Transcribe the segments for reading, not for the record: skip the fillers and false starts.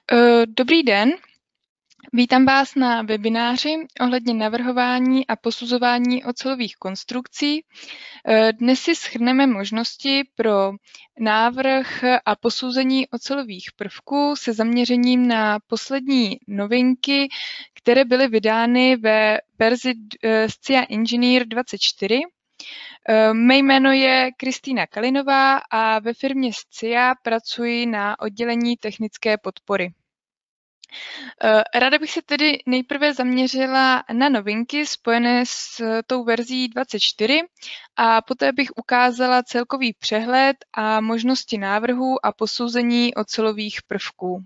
Dobrý den, vítám vás na webináři ohledně navrhování a posuzování ocelových konstrukcí. Dnes si shrneme možnosti pro návrh a posouzení ocelových prvků se zaměřením na poslední novinky, které byly vydány ve verzi SCIA Engineer 24. Mé jméno je Kristýna Kalinová a ve firmě SCIA pracuji na oddělení technické podpory. Ráda bych se tedy nejprve zaměřila na novinky spojené s tou verzí 24 a poté bych ukázala celkový přehled a možnosti návrhů a posouzení ocelových prvků.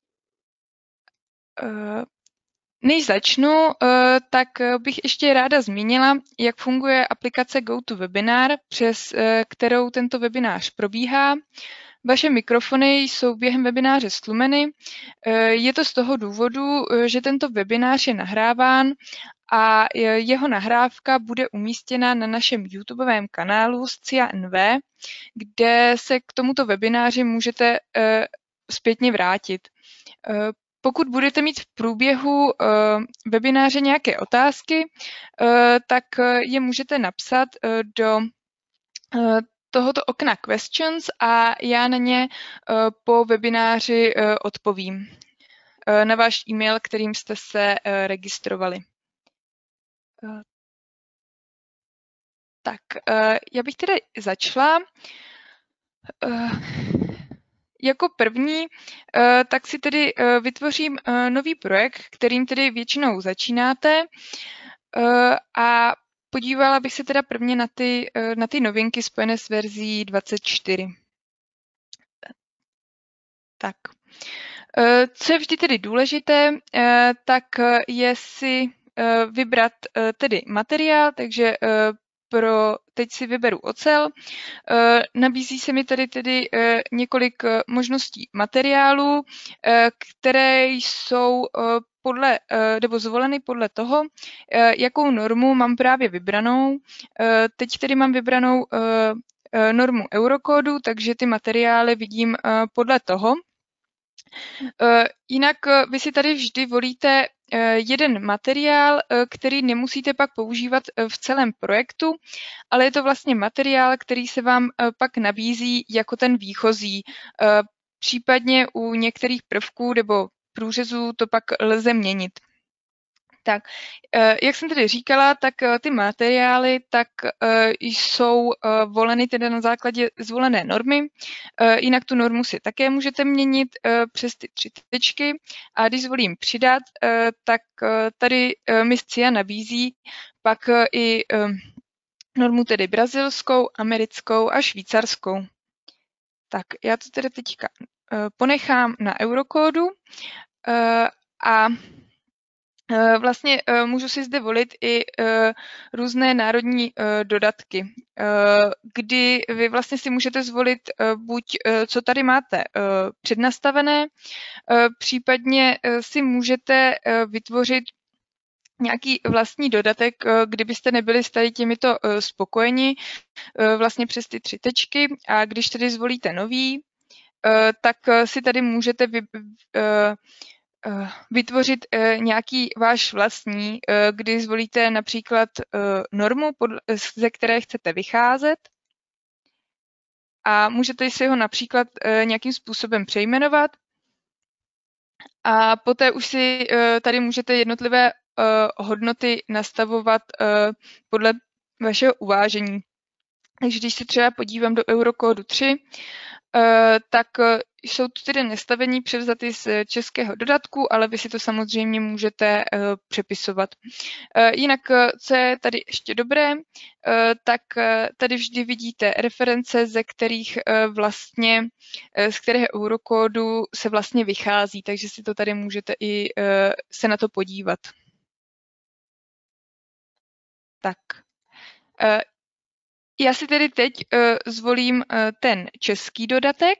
Než začnu, tak bych ještě ráda zmínila, jak funguje aplikace GoToWebinar, přes kterou tento webinář probíhá. Vaše mikrofony jsou během webináře stlumeny. Je to z toho důvodu, že tento webinář je nahráván a jeho nahrávka bude umístěna na našem YouTubeovém kanálu SCIA NV, kde se k tomuto webináři můžete zpětně vrátit. Pokud budete mít v průběhu webináře nějaké otázky, tak je můžete napsat do tohoto okna Questions a já na ně po webináři odpovím na váš e-mail, kterým jste se registrovali. Tak, já bych tedy začala. Jako první, tak si tedy vytvořím nový projekt, kterým tedy většinou začínáte a podívala bych se teda prvně na ty novinky spojené s verzí 24. Tak. Co je vždy tedy důležité, tak je si vybrat tedy materiál, takže teď si vyberu ocel. Nabízí se mi tady tedy několik možností materiálů, které jsou nebo zvoleny podle toho, jakou normu mám právě vybranou. Teď tedy mám vybranou normu Eurokódu, takže ty materiály vidím podle toho. Jinak vy si tady vždy volíte jeden materiál, který nemusíte pak používat v celém projektu, ale je to vlastně materiál, který se vám pak nabízí jako ten výchozí. Případně u některých prvků nebo průřezů to pak lze měnit. Tak, jak jsem tedy říkala, tak ty materiály tak jsou voleny tedy na základě zvolené normy. Jinak tu normu si také můžete měnit přes ty 3 tečky a když zvolím přidat, tak tady mi SCIA nabízí pak i normu tedy brazilskou, americkou a švýcarskou. Tak, já to tedy teďka ponechám na Eurokódu a vlastně můžu si zde volit i různé národní dodatky, kdy vy vlastně si můžete zvolit buď co tady máte přednastavené, případně si můžete vytvořit nějaký vlastní dodatek, kdybyste nebyli s tady těmito spokojeni, vlastně přes ty 3 tečky, a když tedy zvolíte nový, tak si tady můžete vytvořit nějaký váš vlastní, kdy zvolíte například normu, ze které chcete vycházet, a můžete si ho například nějakým způsobem přejmenovat a poté už si tady můžete jednotlivé hodnoty nastavovat podle vašeho uvážení. Takže když se třeba podívám do Eurokódu 3, tak jsou tu tedy nastavení převzaty z českého dodatku, ale vy si to samozřejmě můžete přepisovat. Jinak, co je tady ještě dobré, tak tady vždy vidíte reference, z kterého Eurokódu se vlastně vychází, takže si to tady můžete i se na to podívat. Tak. Já si tedy teď zvolím ten český dodatek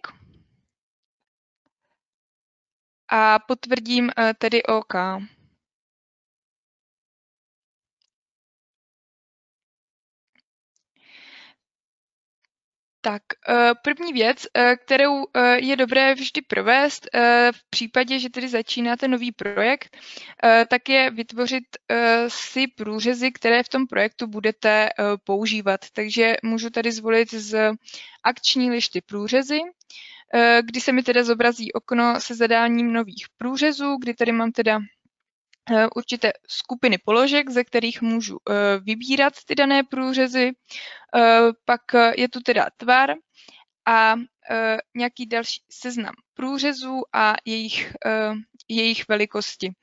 a potvrdím tedy OK. Tak, první věc, kterou je dobré vždy provést v případě, že tedy začínáte nový projekt, tak je vytvořit si průřezy, které v tom projektu budete používat. Takže můžu tady zvolit z akční lišty průřezy, kdy se mi teda zobrazí okno se zadáním nových průřezů, kdy tady mám teda určité skupiny položek, ze kterých můžu vybírat ty dané průřezy. Pak je tu teda tvar a nějaký další seznam průřezů a jejich velikosti.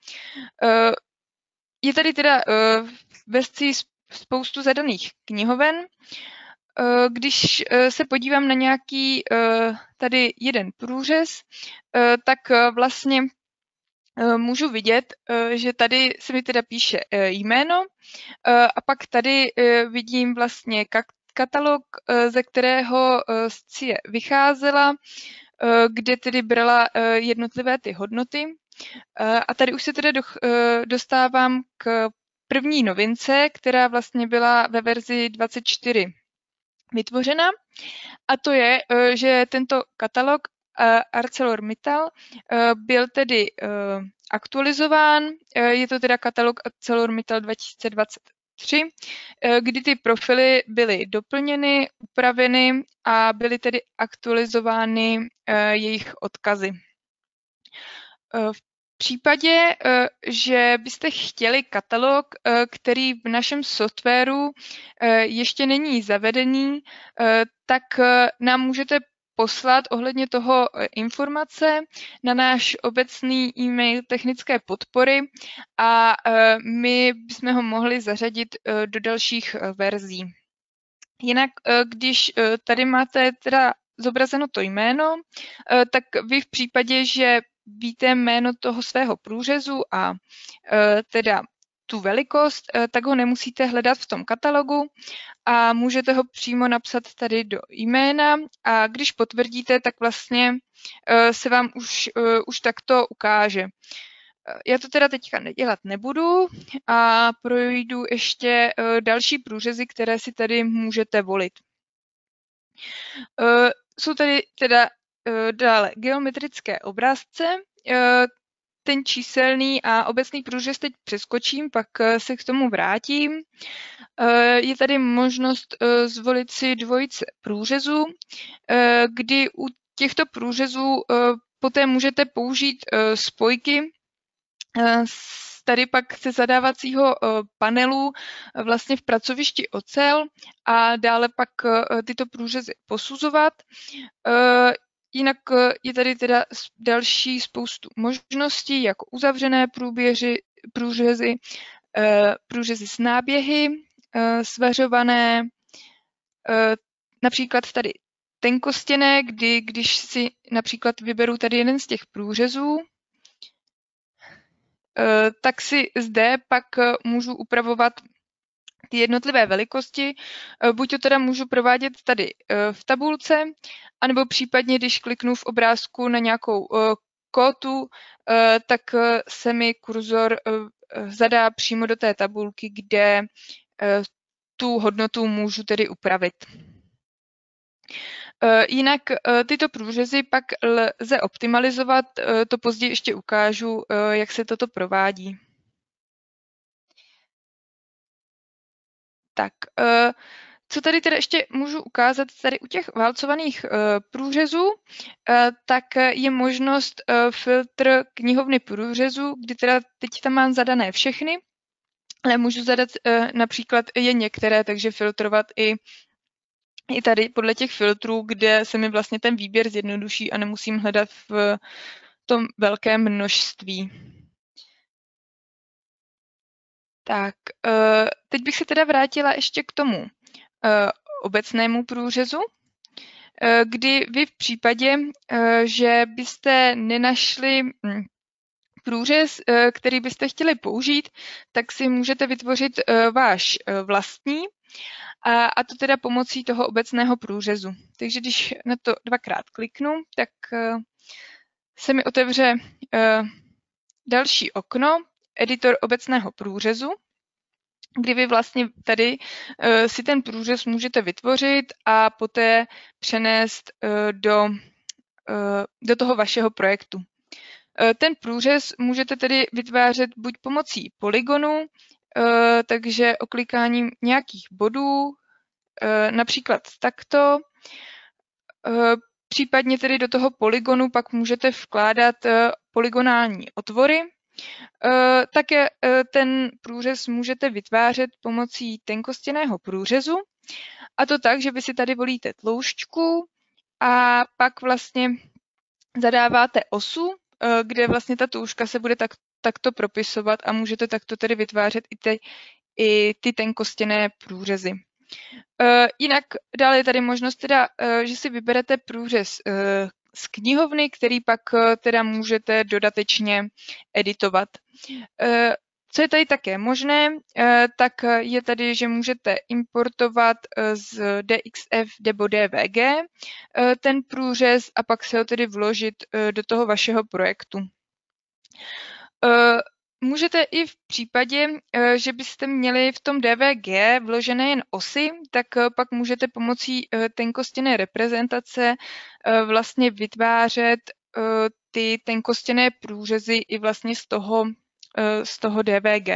Je tady teda ve scii spoustu zadaných knihoven. Když se podívám na nějaký tady jeden průřez, tak vlastně můžu vidět, že tady se mi teda píše jméno a pak tady vidím vlastně katalog, ze kterého scie vycházela, kde tedy brala jednotlivé ty hodnoty. A tady už se teda dostávám k první novince, která vlastně byla ve verzi 24 vytvořena. A to je, že tento katalog ArcelorMittal byl tedy aktualizován. Je to teda katalog ArcelorMittal 2023, kdy ty profily byly doplněny, upraveny a byly tedy aktualizovány jejich odkazy. V případě, že byste chtěli katalog, který v našem softwaru ještě není zavedený, tak nám můžete poslat ohledně toho informace na náš obecný e-mail technické podpory a my bychom ho mohli zařadit do dalších verzí. Jinak, když tady máte teda zobrazeno to jméno, tak vy v případě, že víte jméno toho svého průřezu a teda tu velikost, tak ho nemusíte hledat v tom katalogu a můžete ho přímo napsat tady do jména a když potvrdíte, tak vlastně se vám už takto ukáže. Já to teda teďka dělat nebudu a projdu ještě další průřezy, které si tady můžete volit. Jsou tady teda dále geometrické obrázce. Ten číselný a obecný průřez teď přeskočím, pak se k tomu vrátím. Je tady možnost zvolit si dvojice průřezů, kdy u těchto průřezů poté můžete použít spojky tady pak ze zadávacího panelu vlastně v pracovišti Ocel a dále pak tyto průřezy posuzovat. Jinak je tady teda další spoustu možností, jako uzavřené průřezy, průřezy s náběhy, svařované, například tady tenkostěné, když si například vyberu tady jeden z těch průřezů, tak si zde pak můžu upravovat ty jednotlivé velikosti. Buď to teda můžu provádět tady v tabulce, anebo případně, když kliknu v obrázku na nějakou kótu, tak se mi kurzor zadá přímo do té tabulky, kde tu hodnotu můžu tedy upravit. Jinak tyto průřezy pak lze optimalizovat, to později ještě ukážu, jak se toto provádí. Tak, co tady teda ještě můžu ukázat tady u těch válcovaných průřezů, tak je možnost filtr knihovny průřezů, kdy teda teď tam mám zadané všechny, ale můžu zadat například jen některé, takže filtrovat i tady podle těch filtrů, kde se mi vlastně ten výběr zjednoduší a nemusím hledat v tom velkém množství. Tak, teď bych se teda vrátila ještě k tomu obecnému průřezu, kdy vy v případě, že byste nenašli průřez, který byste chtěli použít, tak si můžete vytvořit váš vlastní, a to teda pomocí toho obecného průřezu. Takže když na to dvakrát kliknu, tak se mi otevře další okno, editor obecného průřezu. kdy vy vlastně tady si ten průřez můžete vytvořit a poté přenést do toho vašeho projektu. Ten průřez můžete tedy vytvářet buď pomocí polygonu, takže oklikáním nějakých bodů, například takto. Případně tedy do toho polygonu pak můžete vkládat polygonální otvory. Také ten průřez můžete vytvářet pomocí tenkostěnného průřezu, a to tak, že vy si tady volíte tloušťku a pak vlastně zadáváte osu, kde vlastně ta tloušťka se bude takto propisovat a můžete takto tedy vytvářet i ty tenkostěnné průřezy. Jinak dále je tady možnost teda, že si vyberete průřez z knihovny, který pak teda můžete dodatečně editovat. Co je tady také možné, tak je tady, že můžete importovat z DXF nebo DVG ten průřez a pak se ho tedy vložit do toho vašeho projektu. Můžete i v případě, že byste měli v tom DVG vložené jen osy, tak pak můžete pomocí tenkostěnné reprezentace vlastně vytvářet ty tenkostěnné průřezy i vlastně z toho DVG.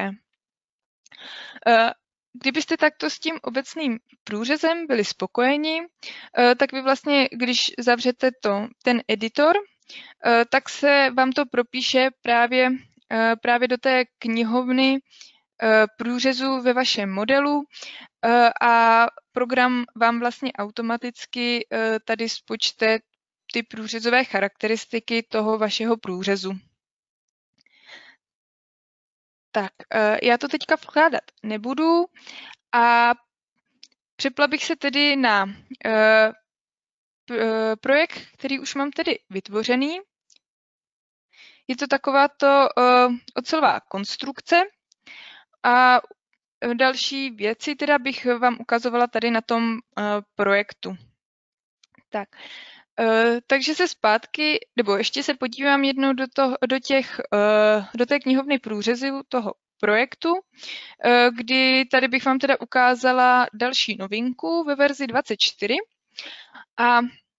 Kdybyste takto s tím obecným průřezem byli spokojeni, tak vy vlastně, když zavřete ten editor, tak se vám to propíše právě do té knihovny průřezu ve vašem modelu a program vám vlastně automaticky tady spočte ty průřezové charakteristiky toho vašeho průřezu. Tak, já to teďka vkládat nebudu a přepla bych se tedy na projekt, který už mám tedy vytvořený. Je to takováto ocelová konstrukce a další věci teda bych vám ukazovala tady na tom projektu. Tak, takže se zpátky, nebo ještě se podívám jednou do té knihovny průřezu toho projektu, kdy tady bych vám teda ukázala další novinku ve verzi 24 a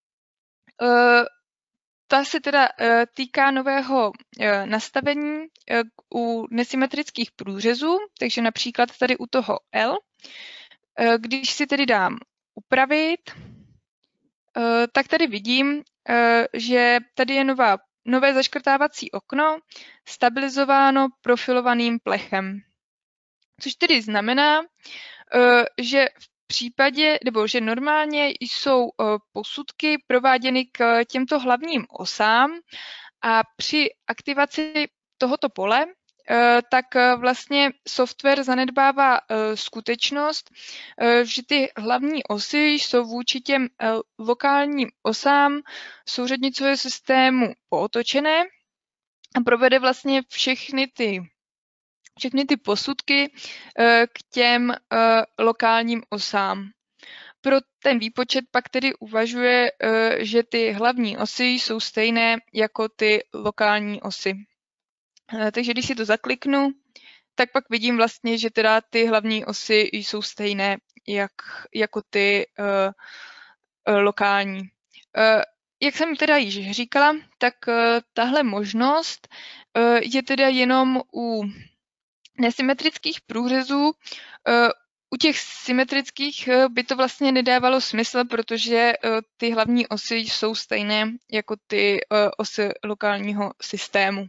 ta se teda týká nového nastavení u nesymetrických průřezů, takže například tady u toho L, když si tedy dám upravit, tak tady vidím, že tady je nové zaškrtávací okno stabilizováno profilovaným plechem. Což tedy znamená, že v případě, nebo že normálně jsou posudky prováděny k těmto hlavním osám a při aktivaci tohoto pole tak vlastně software zanedbává skutečnost, že ty hlavní osy jsou vůči těm lokálním osám souřadnicového systému pootočené a provede vlastně všechny ty posudky k těm lokálním osám. Pro ten výpočet pak tedy uvažuje, že ty hlavní osy jsou stejné jako ty lokální osy. Takže když si to zakliknu, tak pak vidím vlastně, že teda ty hlavní osy jsou stejné jako ty lokální. Jak jsem teda již říkala, tak tahle možnost je teda jenom u nesymetrických průřezů. U těch symetrických by to vlastně nedávalo smysl, protože ty hlavní osy jsou stejné jako ty osy lokálního systému.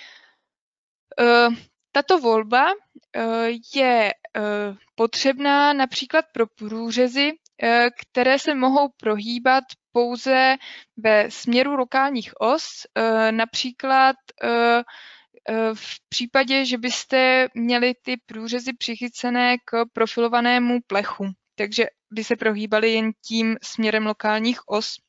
Tato volba je potřebná například pro průřezy, které se mohou prohýbat pouze ve směru lokálních os, například v případě, že byste měli ty průřezy přichycené k profilovanému plechu, takže by se prohýbaly jen tím směrem lokálních os.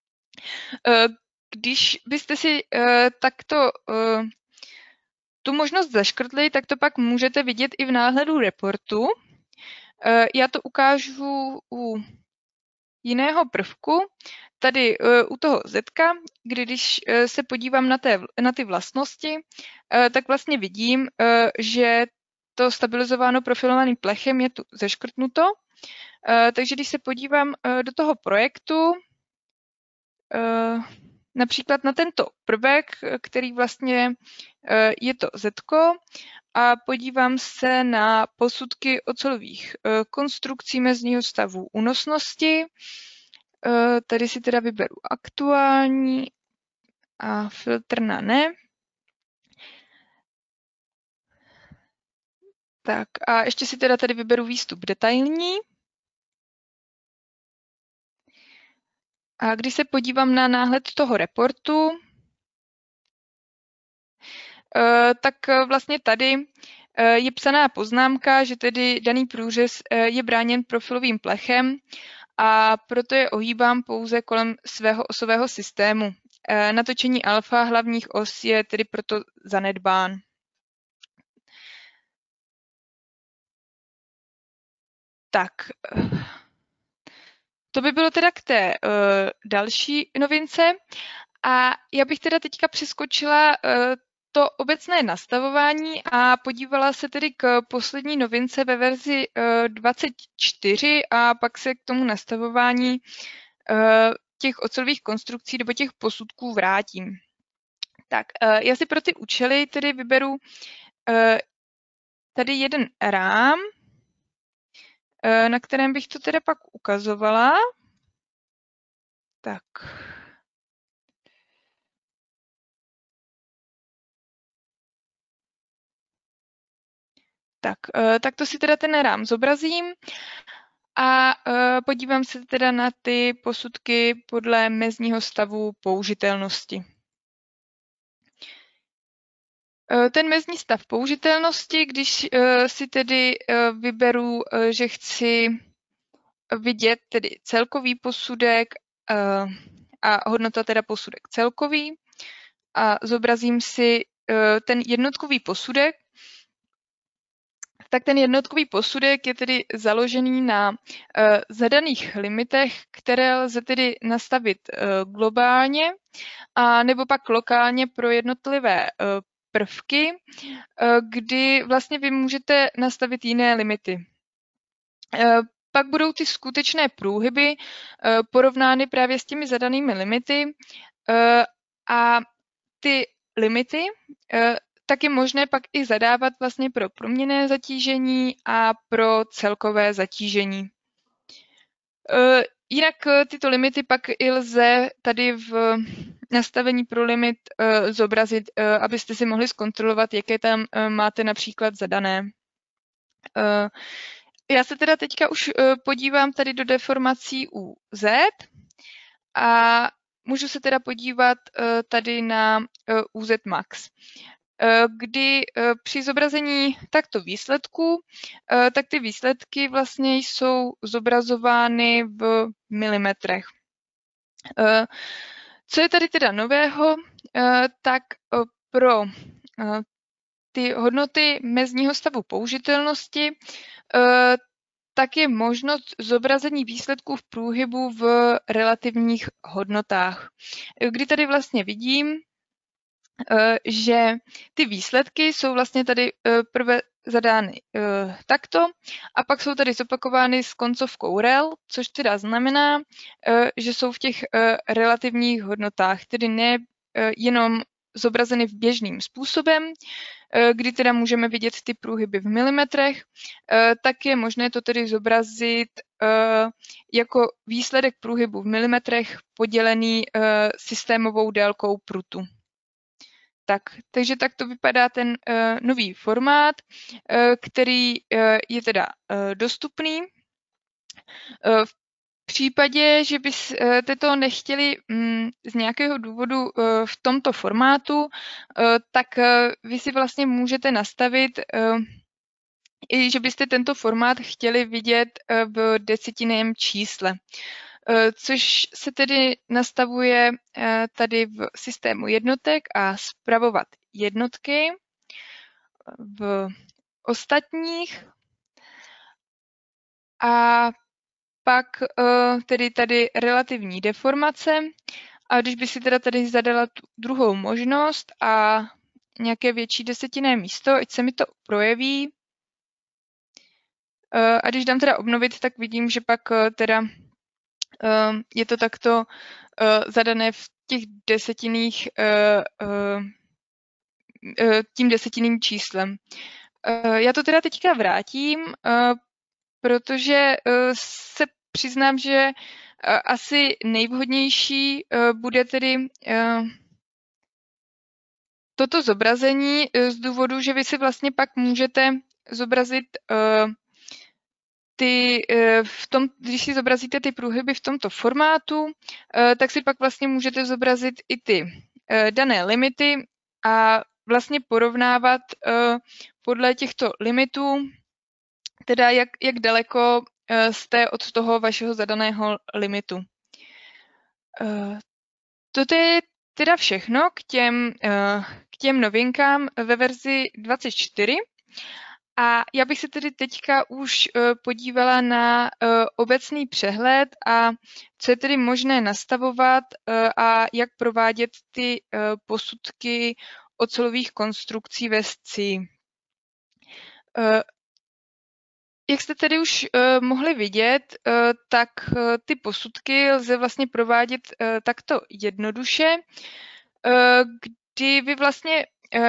Když byste si takto tu možnost zaškrtli, tak to pak můžete vidět i v náhledu reportu. Já to ukážu u jiného prvku, tady u toho zetka, když se podívám na ty vlastnosti, tak vlastně vidím, že to stabilizováno profilovaným plechem je tu zeškrtnuto. Takže když se podívám do toho projektu, například na tento prvek, který vlastně je to Z-ko, a podívám se na posudky ocelových konstrukcí mezního stavu únosnosti. Tady si teda vyberu aktuální a filtr na ne. Tak a ještě si teda tady vyberu výstup detailní. A když se podívám na náhled toho reportu, tak vlastně tady je psaná poznámka, že tedy daný průřez je bráněn profilovým plechem a proto je ohýbám pouze kolem svého osového systému. Natočení alfa hlavních os je tedy proto zanedbán. Tak, to by bylo teda k té další novince. A já bych teda teďka přeskočila to obecné nastavování a podívala se tedy k poslední novince ve verzi 24 a pak se k tomu nastavování těch ocelových konstrukcí nebo těch posudků vrátím. Tak, já si pro ty účely tedy vyberu tady jeden rám, na kterém bych to teda pak ukazovala. Tak. Tak to si teda ten rám zobrazím a podívám se teda na ty posudky podle mezního stavu použitelnosti. Ten mezní stav použitelnosti, když si tedy vyberu, že chci vidět tedy celkový posudek a hodnota teda posudek celkový a zobrazím si ten jednotkový posudek, tak ten jednotkový posudek je tedy založený na zadaných limitech, které lze tedy nastavit globálně a nebo pak lokálně pro jednotlivé prvky, kdy vlastně vy můžete nastavit jiné limity. Pak budou ty skutečné průhyby porovnány právě s těmi zadanými limity a ty limity tak je možné pak i zadávat vlastně pro proměnné zatížení a pro celkové zatížení. Jinak tyto limity pak i lze tady v nastavení pro limit zobrazit, abyste si mohli zkontrolovat, jaké tam máte například zadané. Já se teda teďka už podívám tady do deformací u Z a můžu se teda podívat tady na UZ max, kdy při zobrazení takto výsledků, tak ty výsledky vlastně jsou zobrazovány v milimetrech. Co je tady teda nového, tak pro ty hodnoty mezního stavu použitelnosti, tak je možnost zobrazení výsledků v průhybu v relativních hodnotách, kdy tady vlastně vidím, že ty výsledky jsou vlastně tady prvé zadány takto a pak jsou tady zopakovány s koncovkou rel, což teda znamená, že jsou v těch relativních hodnotách, tedy ne jenom zobrazeny v běžným způsobem, kdy teda můžeme vidět ty průhyby v milimetrech, tak je možné to tedy zobrazit jako výsledek průhybu v milimetrech podělený systémovou délkou prutu. Takže takto vypadá ten nový formát, který je teda dostupný. V případě, že byste to nechtěli z nějakého důvodu v tomto formátu, tak vy si vlastně můžete nastavit, i že byste tento formát chtěli vidět v desetinném čísle, což se tedy nastavuje tady v systému jednotek a spravovat jednotky v ostatních a pak tedy tady relativní deformace a když by si teda tady zadala tu druhou možnost a nějaké větší desetinné místo, ať se mi to projeví, A když dám teda obnovit, tak vidím, že pak teda je to takto zadané v těch desetinných tím desetinným číslem. Já to teda teďka vrátím, protože se přiznám, že asi nejvhodnější bude tedy toto zobrazení z důvodu, že vy si vlastně pak můžete zobrazit když si zobrazíte ty průhyby v tomto formátu, tak si pak vlastně můžete zobrazit i ty dané limity a vlastně porovnávat podle těchto limitů, teda jak daleko jste od toho vašeho zadaného limitu. Toto je teda všechno k těm novinkám ve verzi 24. A já bych se tedy teďka už podívala na obecný přehled a co je tedy možné nastavovat a jak provádět ty posudky ocelových konstrukcí ve SCI. Jak jste tedy už mohli vidět, tak ty posudky lze vlastně provádět takto jednoduše, kdy vy vlastně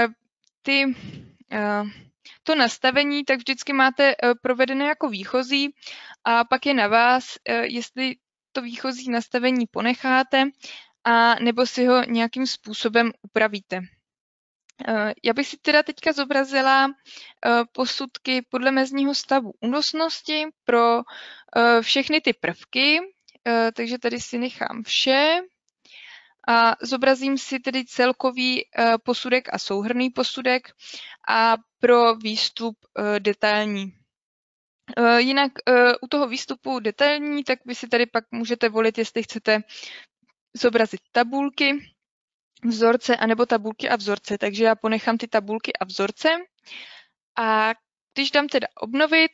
to nastavení tak vždycky máte provedené jako výchozí a pak je na vás, jestli to výchozí nastavení ponecháte a nebo si ho nějakým způsobem upravíte. Já bych si teda teďka zobrazila posudky podle mezního stavu únosnosti pro všechny ty prvky, takže tady si nechám vše. A zobrazím si tedy celkový posudek a souhrnný posudek a pro výstup detailní. Jinak u toho výstupu detailní, tak vy si tady pak můžete volit, jestli chcete zobrazit tabulky, vzorce anebo tabulky a vzorce. Takže já ponechám ty tabulky a vzorce. A když dám teda obnovit,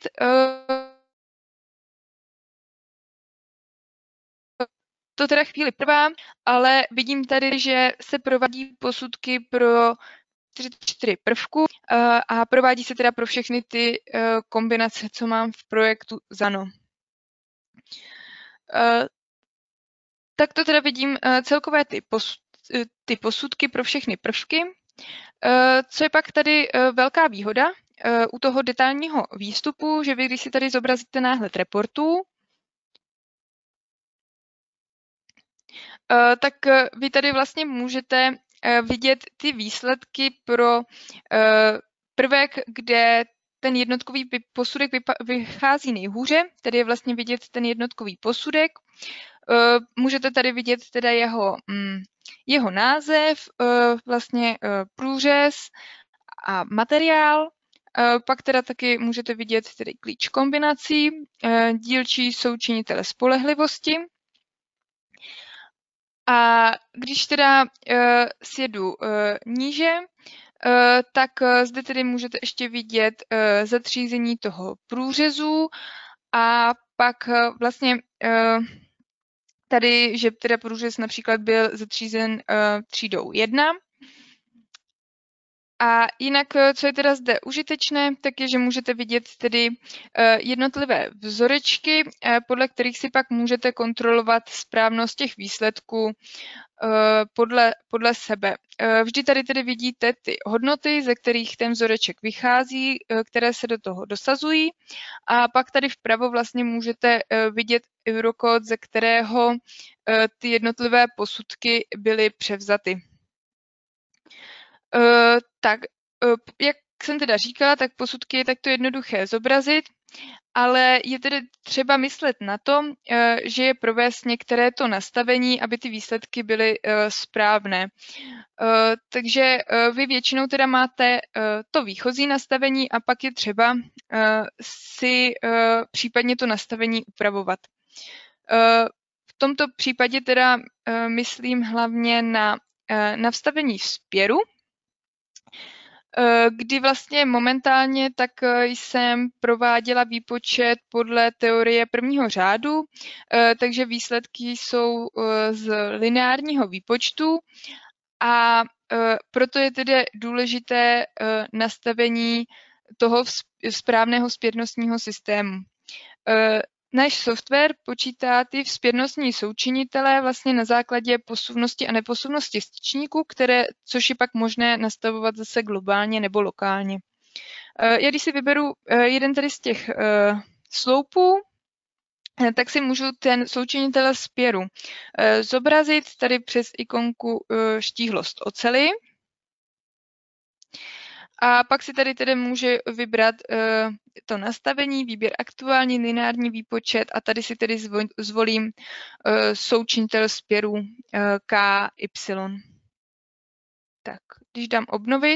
to teda chvíli trvá, ale vidím tady, že se provádí posudky pro 4 prvků a provádí se teda pro všechny ty kombinace, co mám v projektu ZANO. Tak to teda vidím celkové ty posudky pro všechny prvky. Co je pak tady velká výhoda u toho detailního výstupu, že vy, když si tady zobrazíte náhled reportů, tak vy tady vlastně můžete vidět ty výsledky pro prvek, kde ten jednotkový posudek vychází nejhůře, tady je vlastně vidět ten jednotkový posudek. Můžete tady vidět teda jeho název, vlastně průřez a materiál. Pak teda taky můžete vidět tedy klíč kombinací, dílčí součinitele spolehlivosti. A když teda sjedu níže, tak zde tedy můžete ještě vidět zatřízení toho průřezu a pak vlastně tady, že teda průřez například byl zatřízen třídou 1. A jinak, co je teda zde užitečné, tak je, že můžete vidět tedy jednotlivé vzorečky, podle kterých si pak můžete kontrolovat správnost těch výsledků podle sebe. Vždy tady tedy vidíte ty hodnoty, ze kterých ten vzoreček vychází, které se do toho dosazují. A pak tady vpravo vlastně můžete vidět eurokód, ze kterého ty jednotlivé posudky byly převzaty. Tak, jak jsem teda říkala, tak posudky je takto jednoduché zobrazit, ale je tedy třeba myslet na to, že je provést některé to nastavení, aby ty výsledky byly správné. Takže vy většinou teda máte to výchozí nastavení a pak je třeba si případně to nastavení upravovat. V tomto případě teda myslím hlavně na nastavení vzpěru, kdy vlastně momentálně tak jsem prováděla výpočet podle teorie prvního řádu, takže výsledky jsou z lineárního výpočtu a proto je tedy důležité nastavení toho správného vzpěrnostního systému. Náš software počítá ty vzpěrnostní součinitele vlastně na základě posuvnosti a neposuvnosti styčníků, což je pak možné nastavovat zase globálně nebo lokálně. Já když si vyberu jeden tady z těch sloupů, tak si můžu ten součinitel spěru zobrazit tady přes ikonku štíhlost oceli. A pak si tady tedy může vybrat to nastavení, výběr aktuální, lineární výpočet a tady si tedy zvolím součinitel spěru KY. Tak, když dám obnovit,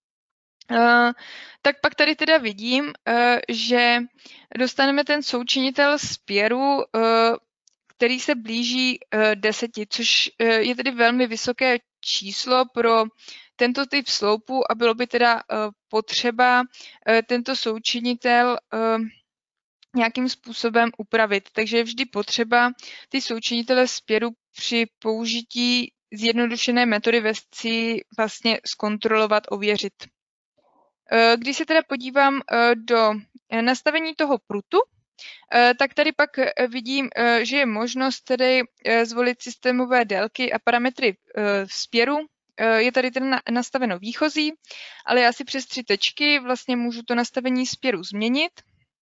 tak pak tady teda vidím, že dostaneme ten součinitel spěru, který se blíží 10, což je tedy velmi vysoké číslo pro tento typ sloupu a bylo by teda potřeba tento součinitel nějakým způsobem upravit. Takže je vždy potřeba ty součinitele spěru při použití zjednodušené metody VESCI vlastně zkontrolovat, ověřit. Když se teda podívám do nastavení toho prutu, tak tady pak vidím, že je možnost tedy zvolit systémové délky a parametry spěru. Je tady tedy nastaveno výchozí, ale já si přes 3 tečky vlastně můžu to nastavení spěru změnit.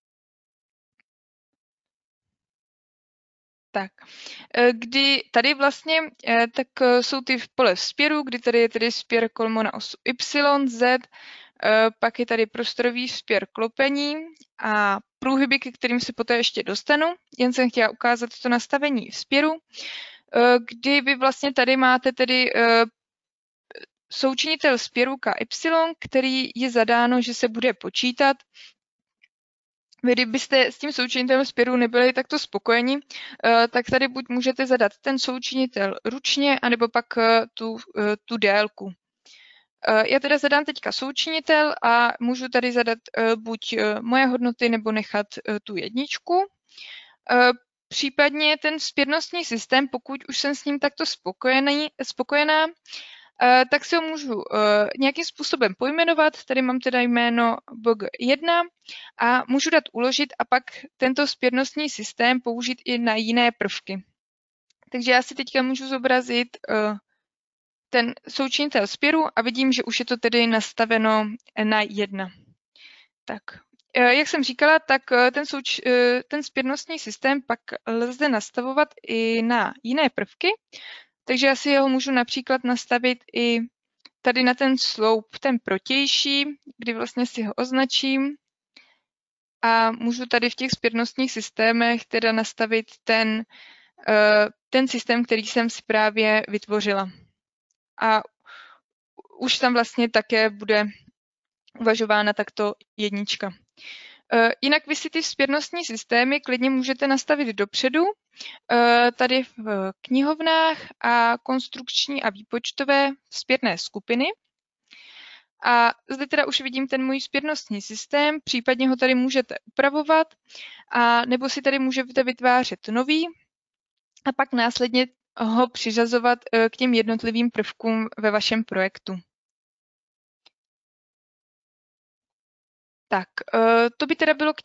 Tak, kdy tady vlastně tak jsou ty pole spěru, kdy tady je tedy spěr kolmo na osu Y, Z, pak je tady prostorový spěr klopení a průhyby, ke kterým se poté ještě dostanu. Jen jsem chtěla ukázat to nastavení spěru, kdy vy vlastně tady máte tedy součinitel spěru KY, který je zadáno, že se bude počítat. Vy, kdybyste s tím součinitelem spěru nebyli takto spokojeni, tak tady buď můžete zadat ten součinitel ručně, anebo pak tu délku. Já teda zadám teďka součinitel a můžu tady zadat buď moje hodnoty, nebo nechat tu 1. Případně ten vzpěrnostní systém, pokud už jsem s ním takto spokojená, tak si ho můžu nějakým způsobem pojmenovat. Tady mám teda jméno BG1 a můžu dát uložit a pak tento vzpěrnostní systém použít i na jiné prvky. Takže já si teďka můžu zobrazit ten součinitel spěru a vidím, že už je to tedy nastaveno na 1. Tak, jak jsem říkala, tak ten vzpěrnostní systém pak lze nastavovat i na jiné prvky, takže já si ho můžu například nastavit i tady na ten sloup, ten protější, kdy vlastně si ho označím a můžu tady v těch vzpěrnostních systémech teda nastavit ten systém, který jsem si právě vytvořila. A už tam vlastně také bude uvažována takto 1. Jinak vy si ty vzpěrnostní systémy klidně můžete nastavit dopředu, tady v knihovnách a konstrukční a výpočtové vzpěrné skupiny. A zde teda už vidím ten můj vzpěrnostní systém, případně ho tady můžete upravovat, a nebo si tady můžete vytvářet nový a pak následně ho přiřazovat k těm jednotlivým prvkům ve vašem projektu. Tak, to by teda bylo k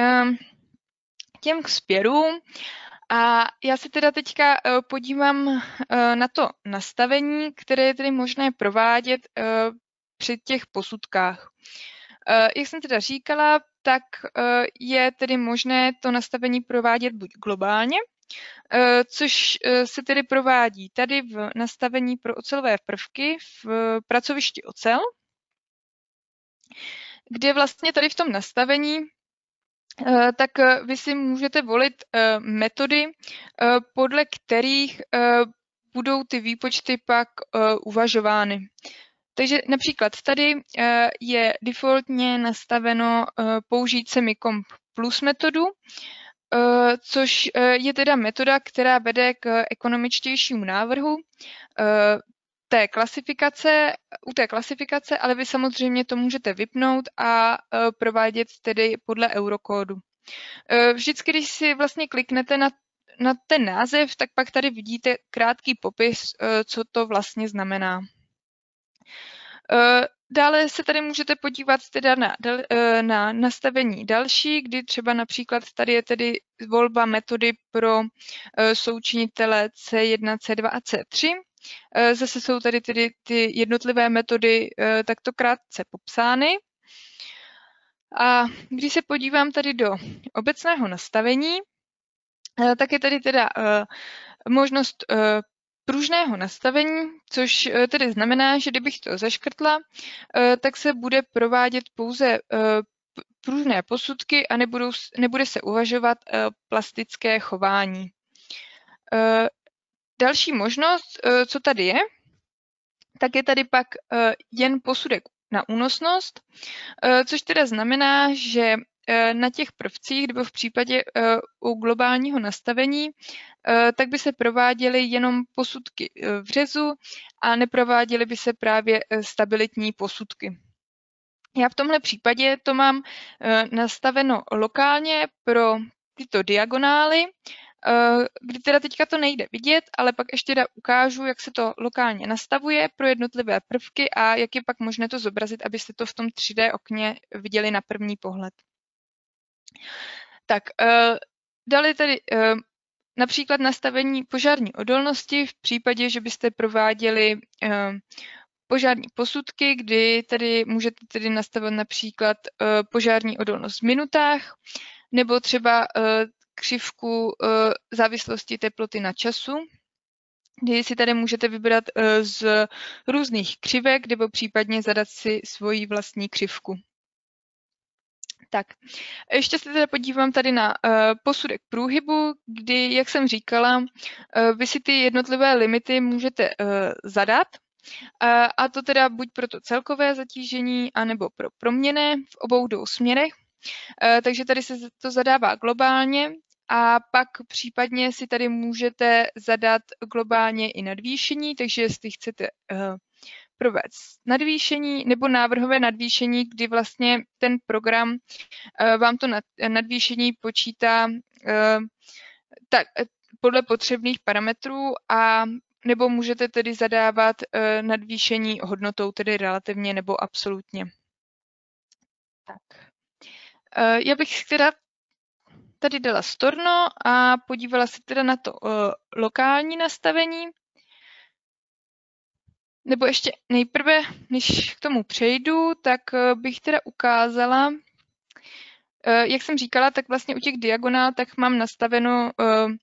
těm spěrům. A já se teda teďka podívám na to nastavení, které je tedy možné provádět při těch posudkách. Jak jsem teda říkala, tak je tedy možné to nastavení provádět buď globálně, což se tedy provádí tady v nastavení pro ocelové prvky v pracovišti ocel, kde vlastně tady v tom nastavení tak vy si můžete volit metody, podle kterých budou ty výpočty pak uvažovány. Takže například tady je defaultně nastaveno použít semicomp plus metodu, což je teda metoda, která vede k ekonomičtějšímu návrhu u té klasifikace, ale vy samozřejmě to můžete vypnout a provádět tedy podle eurokódu. Vždycky, když si vlastně kliknete na ten název, tak pak tady vidíte krátký popis, co to vlastně znamená. Dále se tady můžete podívat teda na nastavení další, kdy třeba například tady je tedy volba metody pro součinitele C1, C2 a C3. Zase jsou tady tedy ty jednotlivé metody takto krátce popsány. A když se podívám tady do obecného nastavení, tak je tady teda možnost pružného nastavení, což tedy znamená, že kdybych to zaškrtla, tak se bude provádět pouze pružné posudky a nebude se uvažovat plastické chování. Další možnost, co tady je, tak je tady pak jen posudek na únosnost, což teda znamená, že na těch prvcích, nebo v případě u globálního nastavení, tak by se prováděly jenom posudky vřezu a neprováděly by se právě stabilitní posudky. Já v tomhle případě to mám nastaveno lokálně pro tyto diagonály, kdy teda teďka to nejde vidět, ale pak ještě ukážu, jak se to lokálně nastavuje pro jednotlivé prvky a jak je pak možné to zobrazit, abyste to v tom 3D okně viděli na první pohled. Tak, dali tady například nastavení požární odolnosti v případě, že byste prováděli požární posudky, kdy tady můžete tedy nastavit například požární odolnost v minutách, nebo třeba křivku závislosti teploty na času, kdy si tady můžete vybrat z různých křivek, nebo případně zadat si svoji vlastní křivku. Tak, ještě se teda podívám tady na posudek průhybu, kdy, jak jsem říkala, vy si ty jednotlivé limity můžete zadat, a to teda buď pro to celkové zatížení, anebo pro proměnné v obou dvou směrech. Takže tady se to zadává globálně a pak případně si tady můžete zadat globálně i nadvýšení, takže jestli chcete provést nadvýšení nebo návrhové nadvýšení, kdy vlastně ten program vám to nadvýšení počítá tak, podle potřebných parametrů, a nebo můžete tedy zadávat nadvýšení hodnotou, tedy relativně nebo absolutně. Tak. Já bych teda tady dala storno a podívala se teda na to lokální nastavení. Nebo ještě nejprve, než k tomu přejdu, tak bych teda ukázala, jak jsem říkala, tak vlastně u těch diagonál tak mám nastaveno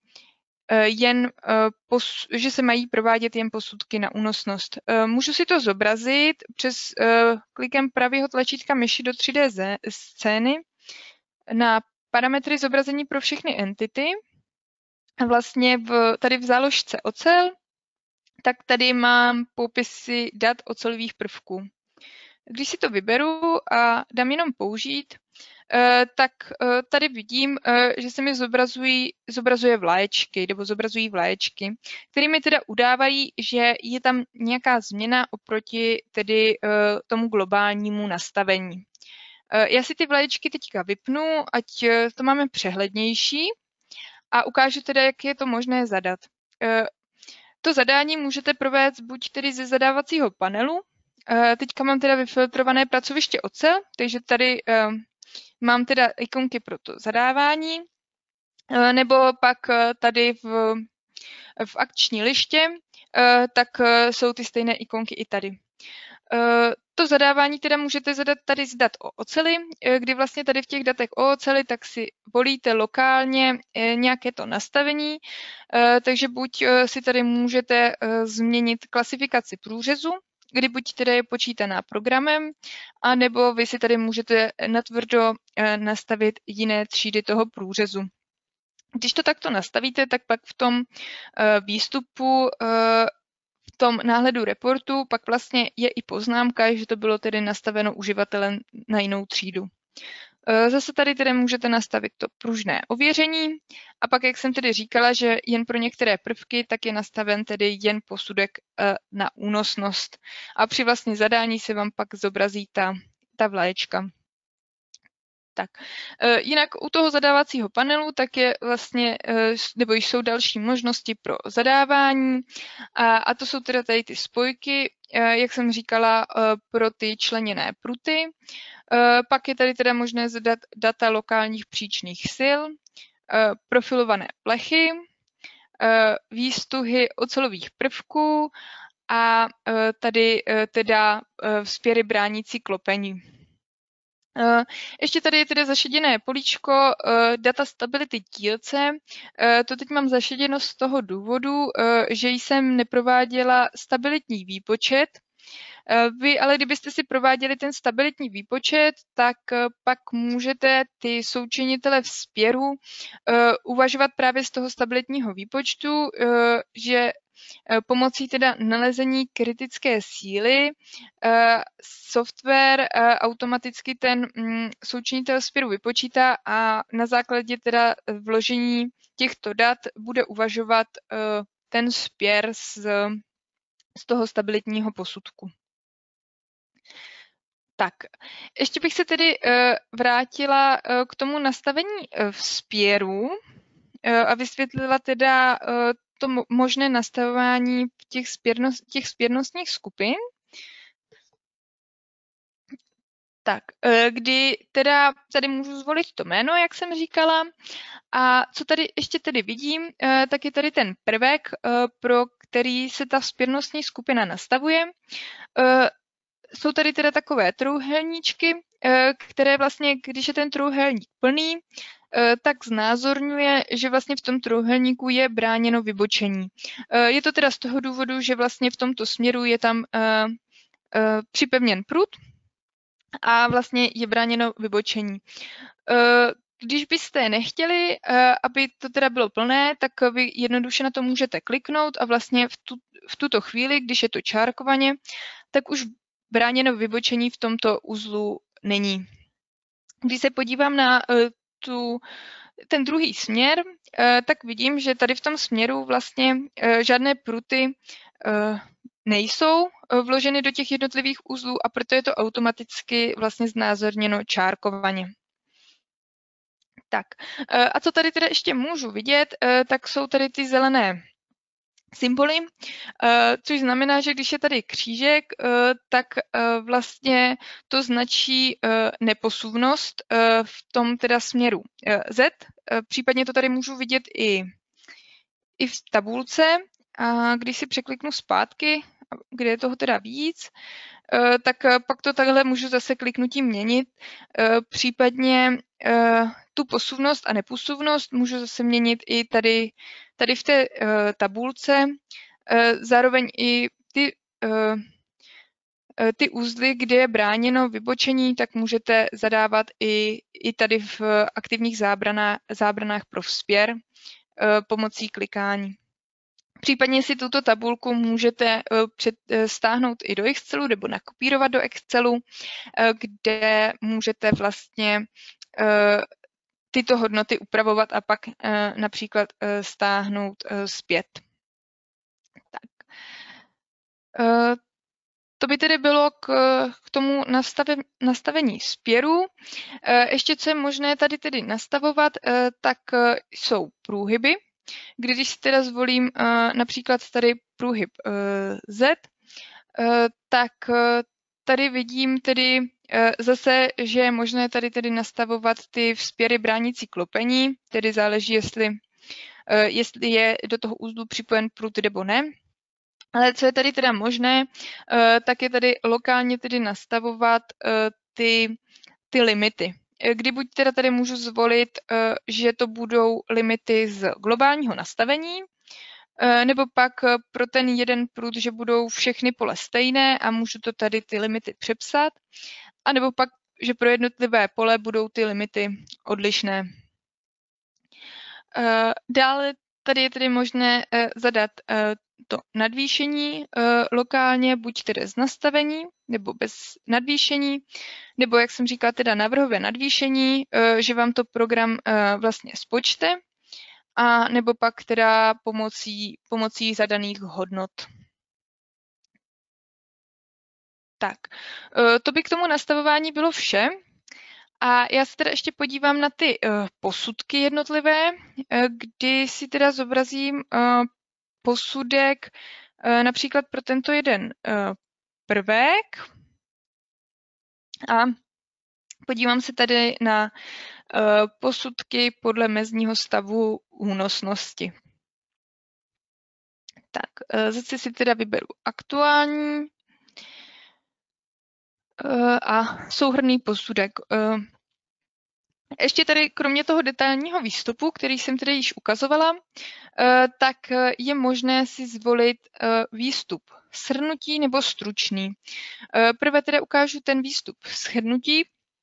jen, že se mají provádět jen posudky na únosnost. Můžu si to zobrazit přes klikem pravého tlačítka myši do 3D scény na parametry zobrazení pro všechny entity. A vlastně tady v záložce ocel, tak tady mám popisy dat ocelových prvků. Když si to vyberu a dám jenom použít, tak tady vidím, že se mi zobrazuje vlaječky, nebo zobrazují vlaječky, které mi teda udávají, že je tam nějaká změna oproti tedy tomu globálnímu nastavení. Já si ty vlaječky teďka vypnu, ať to máme přehlednější, a ukážu teda, jak je to možné zadat. To zadání můžete provést buď tedy ze zadávacího panelu. Teďka mám teda vyfiltrované pracoviště ocel, takže tady mám teda ikonky pro to zadávání, nebo pak tady v akční liště, tak jsou ty stejné ikonky i tady. To zadávání teda můžete zadat tady z dat o oceli, kdy vlastně tady v těch datech o oceli tak si volíte lokálně nějaké to nastavení, takže buď si tady můžete změnit klasifikaci průřezu, kdy buď teda je počítaná programem, anebo vy si tady můžete natvrdo nastavit jiné třídy toho průřezu. Když to takto nastavíte, tak pak v tom výstupu, v tom náhledu reportu, pak vlastně je i poznámka, že to bylo tedy nastaveno uživatelem na jinou třídu. Zase tady tedy můžete nastavit to pružné ověření a pak, jak jsem tedy říkala, že jen pro některé prvky, tak je nastaven tedy jen posudek na únosnost. A při vlastně zadání se vám pak zobrazí ta vlaječka. Tak, jinak u toho zadávacího panelu tak je vlastně, nebo jsou další možnosti pro zadávání a to jsou teda tady ty spojky, jak jsem říkala, pro ty členěné pruty. Pak je tady teda možné zadat data lokálních příčných sil, profilované plechy, výstuhy ocelových prvků a tady teda vzpěry bránící klopení. Ještě tady je tedy zašeděné políčko data stability dílce. To teď mám zašeděno z toho důvodu, že jsem neprováděla stabilitní výpočet. Vy ale kdybyste si prováděli ten stabilitní výpočet, tak pak můžete ty součinitele vzpěru uvažovat právě z toho stabilitního výpočtu, že pomocí teda nalezení kritické síly software automaticky ten součinitel vzpěru vypočítá a na základě teda vložení těchto dat bude uvažovat ten vzpěr z toho stabilitního posudku. Tak, ještě bych se tedy vrátila k tomu nastavení vzpěru a vysvětlila teda to možné nastavování těch vzpěrnostních skupin. Tak, kdy teda tady můžu zvolit to jméno, jak jsem říkala, a co tady ještě tedy vidím, tak je tady ten prvek, pro který se ta vzpěrnostní skupina nastavuje. Jsou tady teda takové trojúhelníčky, které vlastně, když je ten trojúhelník plný, tak znázorňuje, že vlastně v tom trojúhelníku je bráněno vybočení. Je to teda z toho důvodu, že vlastně v tomto směru je tam připevněn prut a vlastně je bráněno vybočení. Když byste nechtěli, aby to teda bylo plné, tak vy jednoduše na to můžete kliknout a vlastně v tuto chvíli, když je to čárkovaně, tak už bráněno vybočení v tomto uzlu není. Když se podívám na ten druhý směr, tak vidím, že tady v tom směru vlastně žádné pruty nejsou vloženy do těch jednotlivých uzlů a proto je to automaticky vlastně znázorněno čárkovaně. Tak, a co tady teda ještě můžu vidět, tak jsou tady ty zelené symboly, což znamená, že když je tady křížek, tak vlastně to značí neposuvnost v tom teda směru Z. Případně to tady můžu vidět i v tabulce. A když si překliknu zpátky, kde je toho teda víc, tak pak to takhle můžu zase kliknutím měnit. Případně tu posuvnost a neposuvnost můžu zase měnit i tady v té tabulce. Zároveň i ty uzly, kde je bráněno vybočení, tak můžete zadávat i tady v aktivních zábranách pro vzpěr pomocí klikání. Případně si tuto tabulku můžete stáhnout i do Excelu nebo nakopírovat do Excelu, kde můžete vlastně tyto hodnoty upravovat a pak například stáhnout zpět. Tak. To by tedy bylo k tomu nastavení vzpěru. Ještě co je možné tady tedy nastavovat, tak jsou průhyby. Když si teda zvolím například tady průhyb Z, tak tady vidím tedy zase, že je možné tady tedy nastavovat ty vzpěry bránící klopení, tedy záleží, jestli je do toho uzlu připojen prut nebo ne. Ale co je tady teda možné, tak je tady lokálně tedy nastavovat ty limity. Kdy buď teda tady můžu zvolit, že to budou limity z globálního nastavení, nebo pak pro ten jeden prut, že budou všechny pole stejné a můžu to tady ty limity přepsat, a nebo pak, že pro jednotlivé pole budou ty limity odlišné. Dále tady je tedy možné zadat to nadvýšení lokálně, buď tedy z nastavení, nebo bez nadvýšení, nebo jak jsem říkala, teda navrhové nadvýšení, že vám to program vlastně spočte, a nebo pak teda pomocí zadaných hodnot. Tak, to by k tomu nastavování bylo vše. A já se teda ještě podívám na ty posudky jednotlivé, kdy si teda zobrazím posudek například pro tento jeden prvek a podívám se tady na posudky podle mezního stavu únosnosti. Tak, zase si teda vyberu aktuální a souhrnný posudek. Ještě tady kromě toho detailního výstupu, který jsem tedy již ukazovala, tak je možné si zvolit výstup shrnutí nebo stručný. Prvé teda ukážu ten výstup shrnutí,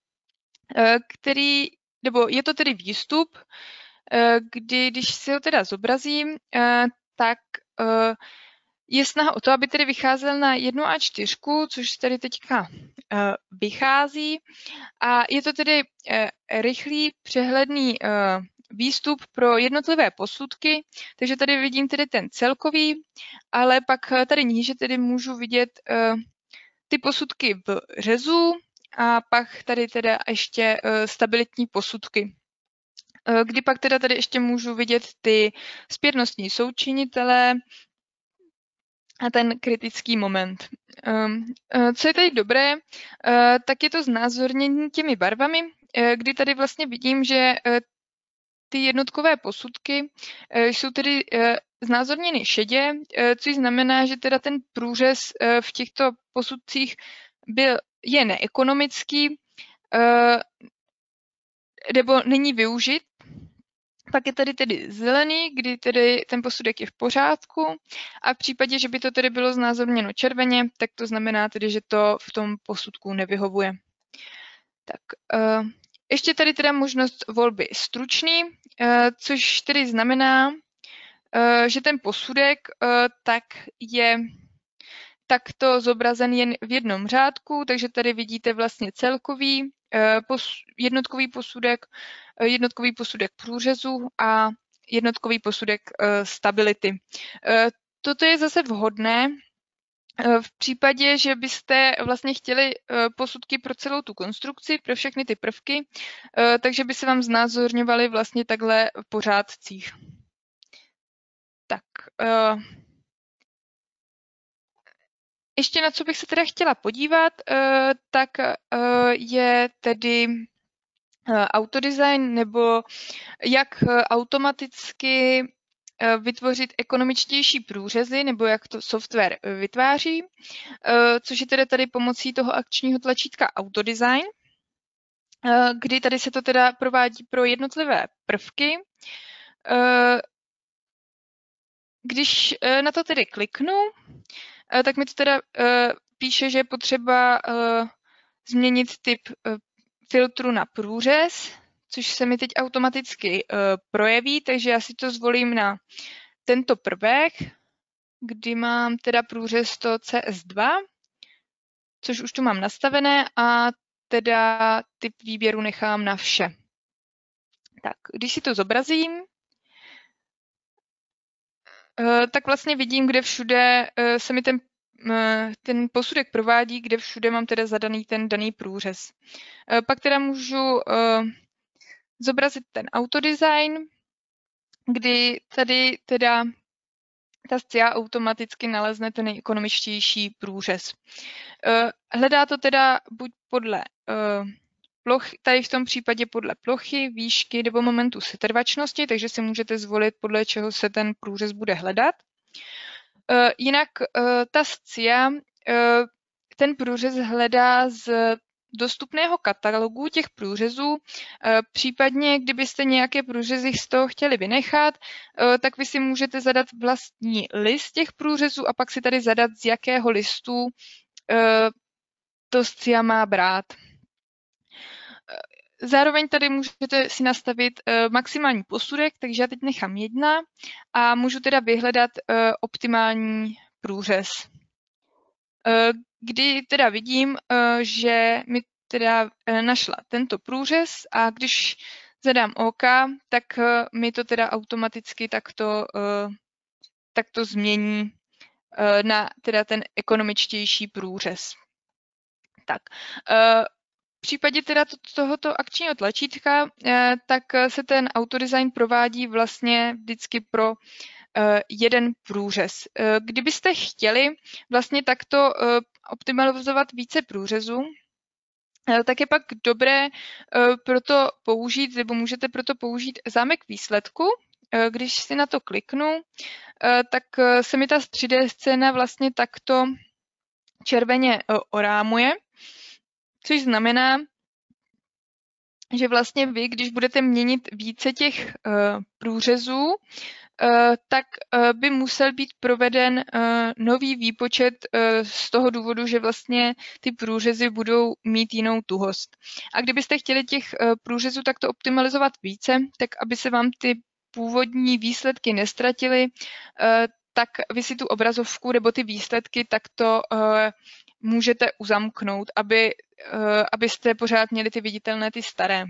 nebo je to tedy výstup, kdy když si ho teda zobrazím, tak je snaha o to, aby tedy vycházel na 1A4, což tady teďka vychází. A je to tedy rychlý, přehledný výstup pro jednotlivé posudky, takže tady vidím tedy ten celkový, ale pak tady níže tedy můžu vidět ty posudky v řezu a pak tady teda ještě stabilitní posudky. Kdy pak teda tady ještě můžu vidět ty spěrnostní součinitele a ten kritický moment. Co je tady dobré, tak je to znázornění těmi barvami, kdy tady vlastně vidím, že ty jednotkové posudky jsou tedy znázorněny šedě, což znamená, že teda ten průřez v těchto posudcích je neekonomický nebo není využit. Pak je tady tedy zelený, kdy tedy ten posudek je v pořádku a v případě, že by to tedy bylo znázorněno červeně, tak to znamená tedy, že to v tom posudku nevyhovuje. Tak, ještě tady teda možnost volby stručný, což tedy znamená, že ten posudek tak je takto zobrazen jen v jednom řádku, takže tady vidíte vlastně celkový jednotkový posudek průřezu a jednotkový posudek stability. Toto je zase vhodné v případě, že byste vlastně chtěli posudky pro celou tu konstrukci, pro všechny ty prvky, takže by se vám znázorňovaly vlastně takhle v pořádcích. Tak, ještě na co bych se teda chtěla podívat, tak je tedy autodesign, nebo jak automaticky vytvořit ekonomičtější průřezy, nebo jak to software vytváří, což je teda tady pomocí toho akčního tlačítka Autodesign, kdy tady se to teda provádí pro jednotlivé prvky. Když na to tedy kliknu, tak mi to teda píše, že je potřeba změnit typ filtru na průřez, což se mi teď automaticky projeví, takže já si to zvolím na tento prvek, kdy mám teda průřez to CS2, což už tu mám nastavené a teda typ výběru nechám na vše. Tak, když si to zobrazím, tak vlastně vidím, kde všude se mi ten posudek provádí, kde všude mám teda zadaný ten daný průřez. Pak teda můžu zobrazit ten autodesign, kdy tady teda ta SCIA automaticky nalezne ten nejekonomičtější průřez. Hledá to teda buď podle plochy, tady v tom případě podle plochy, výšky nebo momentu setrvačnosti, takže si můžete zvolit, podle čeho se ten průřez bude hledat. Jinak ta SCIA ten průřez hledá z dostupného katalogu těch průřezů, případně kdybyste nějaké průřezy z toho chtěli vynechat, tak vy si můžete zadat vlastní list těch průřezů a pak si tady zadat, z jakého listu to SCIA má brát. Zároveň tady můžete si nastavit maximální posudek, takže já teď nechám 1 a můžu teda vyhledat optimální průřez. Kdy teda vidím, že mi teda našla tento průřez a když zadám OK, tak mi to teda automaticky takto změní na teda ten ekonomičtější průřez. Tak, případě teda tohoto akčního tlačítka, tak se ten autodesign provádí vlastně vždycky pro jeden průřez. Kdybyste chtěli vlastně takto optimalizovat více průřezů, tak je pak dobré proto použít, nebo můžete proto použít zámek výsledku. Když si na to kliknu, tak se mi ta 3D scéna vlastně takto červeně orámuje, což znamená, že vlastně vy, když budete měnit více těch průřezů, tak by musel být proveden nový výpočet z toho důvodu, že vlastně ty průřezy budou mít jinou tuhost. A kdybyste chtěli těch průřezů takto optimalizovat více, tak aby se vám ty původní výsledky nestratily, tak vy si tu obrazovku nebo ty výsledky takto můžete uzamknout, abyste pořád měli ty viditelné, ty staré.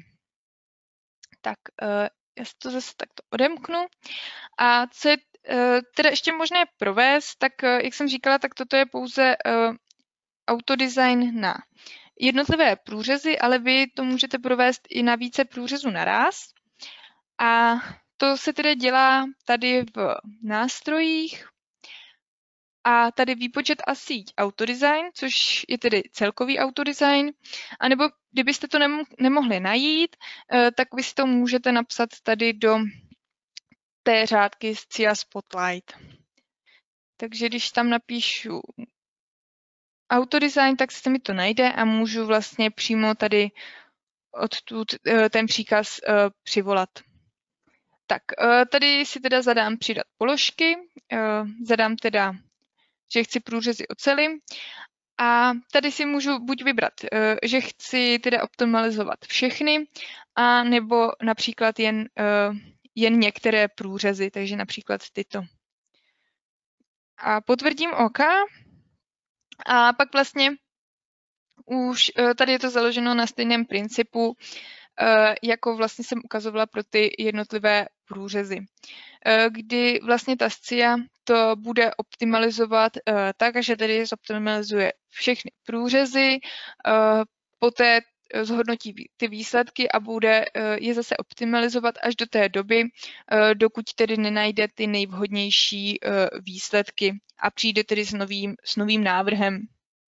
Tak já si to zase takto odemknu. A co je teda ještě možné provést, tak jak jsem říkala, tak toto je pouze autodesign na jednotlivé průřezy, ale vy to můžete provést i na více průřezů naraz. A to se tedy dělá tady v nástrojích a tady výpočet a síť autodesign, což je tedy celkový autodesign. A nebo kdybyste to nemohli najít, tak vy si to můžete napsat tady do té řádky SCIA Spotlight. Takže když tam napíšu autodesign, tak se mi to najde a můžu vlastně přímo tady odtud ten příkaz přivolat. Tak, tady si teda zadám přidat položky, zadám teda, že chci průřezy oceli a tady si můžu buď vybrat, že chci teda optimalizovat všechny, a nebo například jen některé průřezy, takže například tyto. A potvrdím OK. A pak vlastně už tady je to založeno na stejném principu, jako vlastně jsem ukazovala pro ty jednotlivé průřezy. Kdy vlastně ta SCIA to bude optimalizovat tak, že tedy zoptimalizuje všechny průřezy, poté zhodnotí ty výsledky a bude je zase optimalizovat až do té doby, dokud tedy nenajde ty nejvhodnější výsledky a přijde tedy s novým návrhem.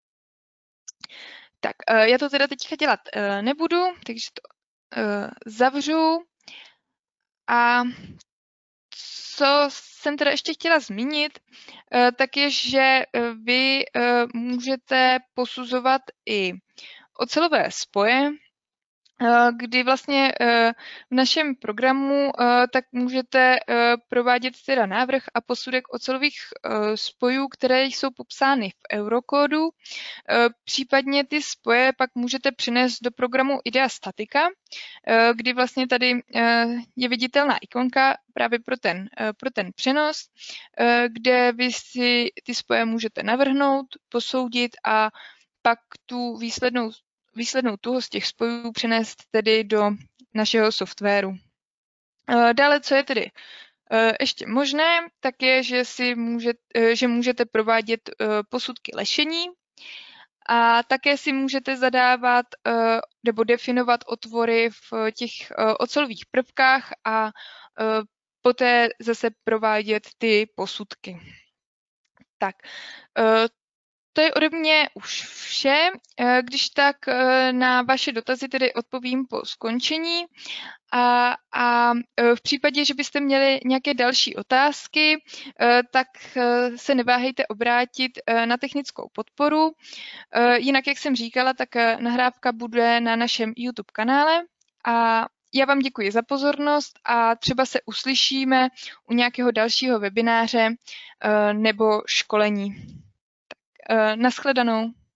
Tak, já to teda teďka dělat nebudu, takže to zavřu. A co jsem teda ještě chtěla zmínit, tak je, že vy můžete posuzovat i ocelové spoje, kdy vlastně v našem programu tak můžete provádět teda návrh a posudek ocelových spojů, které jsou popsány v eurokódu. Případně ty spoje pak můžete přinést do programu Idea Statica, kdy vlastně tady je viditelná ikonka právě pro ten přenos, kde vy si ty spoje můžete navrhnout, posoudit a pak tu výslednou tuhost těch spojů přenést tedy do našeho softwaru. Dále, co je tedy ještě možné, tak je, že můžete provádět posudky lešení a také si můžete zadávat nebo definovat otvory v těch ocelových prvkách a poté zase provádět ty posudky. Tak, to je ode mě už vše. Když tak na vaše dotazy tedy odpovím po skončení a v případě, že byste měli nějaké další otázky, tak se neváhejte obrátit na technickou podporu. Jinak, jak jsem říkala, tak nahrávka bude na našem YouTube kanále a já vám děkuji za pozornost a třeba se uslyšíme u nějakého dalšího webináře nebo školení. Nashledanou.